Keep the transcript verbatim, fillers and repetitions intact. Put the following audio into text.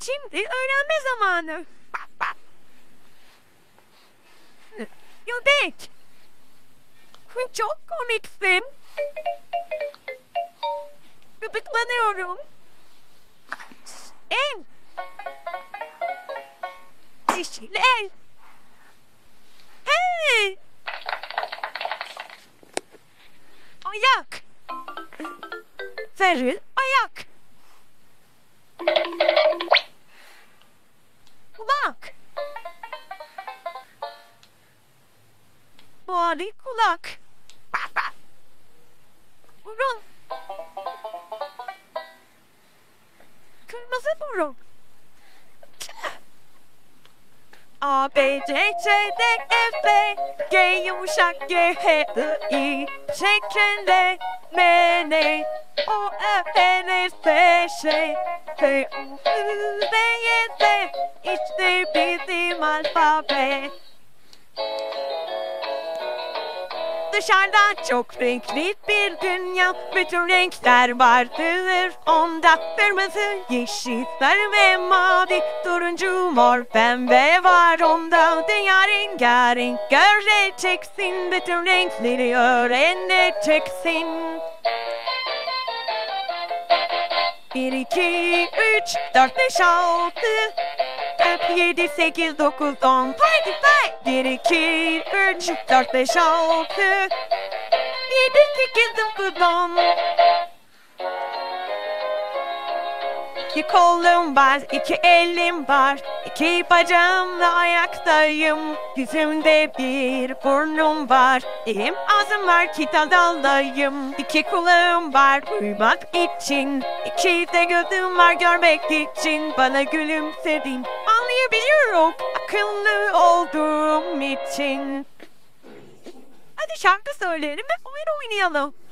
Şimdi öğrenme zamanı. Göbek. Çok komiksin. Gıdıklanıyorum. En. Dişler. Hey. Ayak. Sarı ayak. Kulak. Mavi kulak. Burun. Kırmızı burun. A, B, C, C, D, F, B, G yumuşak, G, H, I, I, şeklinde, M, N, O, F, P, R, S, Ş, P, U, V, Y, Z, işte bizim alfabe. Dışarıda çok renkli bir dünya, bütün renkler vardır onda. Kırmızı, yeşil, sarı ve mavi, turuncu, mor, pembe var onda. Dünya rengarenk göreceksin, bütün renkleri öğreneceksin. Bir, iki, üç, dört, beş, altı, yedi, sekiz, dokuz, on, haydi say! Bir, iki, üç, dört, beş, altı, yedi, sekiz, dokuz, on. İki kolum var, iki elim var, iki bacağımla ayaktayım. Yüzümde bir burnum var, elim ağzım var, kitap daldayım. İki kulağım var duymak için, iki de gözüm var görmek için. Bana gülümsedin, anlayabiliyorum akıllı olduğum için. Hadi şarkı söyleyelim ve oyun oynayalım.